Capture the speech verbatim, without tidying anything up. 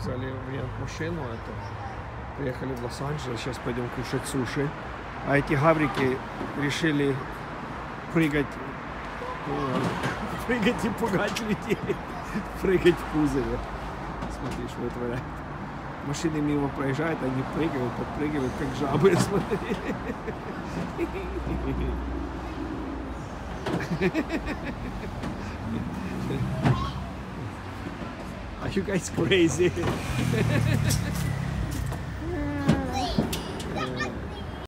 взяли в рент машину эту. Приехали в Лос-Анджелес, сейчас пойдем кушать суши. А эти гаврики решили прыгать, прыгать и пугать людей, прыгать в кузове. Смотри, что вытворяют. Машины мимо проезжают, они прыгают, подпрыгивают, как жабы, смотри. Are you guys crazy?